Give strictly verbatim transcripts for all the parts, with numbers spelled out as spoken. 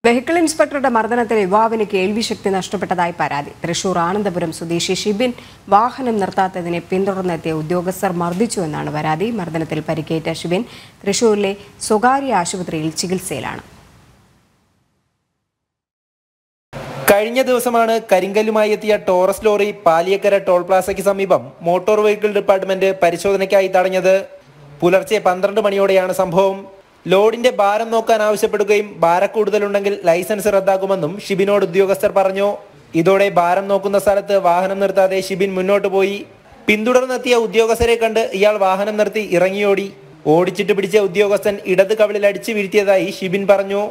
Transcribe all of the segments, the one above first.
Vehicle ഇൻസ്പെക്ടറുടെ മർദ്ദനത്തിൽ യുവാവിന് കേൾവിശക്തി നഷ്ടപ്പെട്ടതായി പരാതി. തൃശൂർ ആനന്ദപുരം സ്വദേശി ഷിബിൻ വാഹനം നിർത്താത്തതിനെ പിന്തുടർന്നെത്തിയ ഉദ്യോഗസ്ഥർ മർദ്ദിച്ചുവെന്നാണ് പരാതി. മർദ്ദനത്തിൽ പരിക്കേറ്റ ഷിബിൻ തൃശൂരിലെ സ്വകാര്യ ആശുപത്രിയിൽ ചികിത്സയിലാണ്. കഴിഞ്ഞ ദിവസമാണ് കരിങ്കല്ലുമായി എത്തിയ ടോറസ് ലോറി പാലിയക്കര ടോൾ പ്ലാസയ്ക്ക് സമീപം മോട്ടോർ വെഹിക്കിൾ ഡിപ്പാർട്ട്മെന്റ് പരിശോധനയ്ക്കായി തടഞ്ഞത്. പുലർച്ചെ പന്ത്രണ്ട് മണിയോടെയാണ് സംഭവം. ലോഡിന്റെ ഭാരം നോക്കാൻ ആവശ്യപ്പെടുകയും ഭാരക്കൂടുതലുണ്ടെങ്കിൽ ലൈസൻസ് റദ്ദാക്കുമെന്നും ഷിബിനോട് ഉദ്യോഗസ്ഥർ പറഞ്ഞു. ഇതോടെ ഭാരം നോക്കുന്ന സ്ഥലത്ത് വാഹനം നിർത്താതെ ഷിബിൻ മുന്നോട്ട് പോയി. പിന്തുടർന്നെത്തിയ ഉദ്യോഗസ്ഥരെ കണ്ട് ഇയാൾ വാഹനം നിർത്തി ഇറങ്ങിയോടി. ഓടിച്ചിട്ട് പിടിച്ച ഉദ്യോഗസ്ഥൻ ഇടത് കവിളിൽ അടിച്ചു വീഴ്ത്തിയതായി ഷിബിൻ പറഞ്ഞു.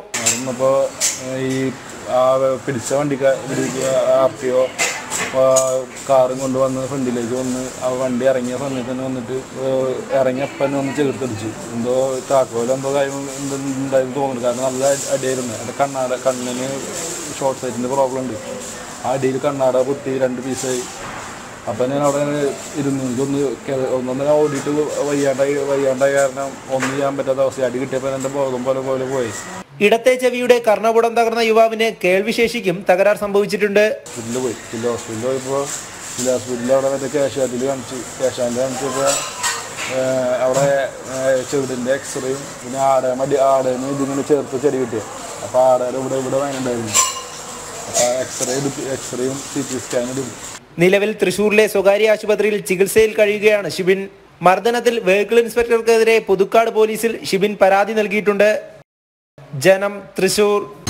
പിടിച്ച വണ്ടിക്ക് ആർ ടി ഒ കാറും കൊണ്ടുവന്ന് ഫ്രണ്ടിലേക്ക് വന്ന് ആ വണ്ടി ഇറങ്ങിയ സമയത്ത് തന്നെ വന്നിട്ട് ഇറങ്ങിയപ്പം ഒന്ന് ചേർത്തടിച്ചു. എന്തോ താക്കോലോ എന്തോ കാര്യം ഉണ്ടായിരുന്നു തോന്നുന്നു. കാരണം നല്ല അടിയായിരുന്നു. എൻ്റെ കണ്ണാട കണ്ണിന് ഷോർട്ട് സൈറ്റിൻ്റെ പ്രോബ്ലം ഉണ്ട്. ആ അടിയിൽ കണ്ണാട പൊട്ടി രണ്ട് പീസായി. അപ്പം ഞാൻ അവിടെ ഇരുന്നു. എനിക്കൊന്ന് ഒന്നൊന്നര ഓടിയിട്ട് വയ്യാണ്ടായി വയ്യാണ്ടായ കാരണം ഒന്നും ചെയ്യാൻ പറ്റാത്ത അവസ്ഥ. അടി കിട്ടിയപ്പോൾ എൻ്റെ ബോധം പോലെ പോലെ പോയി. ഇടത്തെ ചെവിയുടെ കർണപുടം തകർന്ന യുവാവിന് കേൾവിശേഷിക്കും തകരാർ സംഭവിച്ചിട്ടുണ്ട്. ഹോസ്പിറ്റലിൽ പോയി ജില്ലാ ഹോസ്പിറ്റലിൽ പോയപ്പോൾ ജില്ലാ ഹോസ്പിറ്റലിൽ അവിടെ മറ്റേ ക്യാഷ്വാലിറ്റിയിൽ കാണിച്ചു. ക്യാഷ്വാലിറ്റി കാണിച്ചപ്പോൾ അവിടെ ചെവിടിൻ്റെ എക്സ്റേയും പിന്നെ ആടെ മടി ആടേന്ന് ഇതിങ്ങനെ ചേർത്ത് ചെടി കിട്ടിയത്. അപ്പോൾ ആടേടെ ഇവിടെ ഇവിടെ വേനുണ്ടായിരുന്നു. അപ്പോൾ എക്സ്റേ എടുത്ത് എക്സ്റേയും സി ടി സ്കാനും എടുത്തു. നിലവിൽ തൃശൂരിലെ സ്വകാര്യ ആശുപത്രിയിൽ ചികിത്സയിൽ കഴിയുകയാണ് ഷിബിൻ. മർദ്ദനത്തിൽ വെഹിക്കിൾ ഇൻസ്പെക്ടർക്കെതിരെ പുതുക്കാട് പോലീസിൽ ഷിബിൻ പരാതി നൽകിയിട്ടുണ്ട്. ജനം, തൃശൂർ.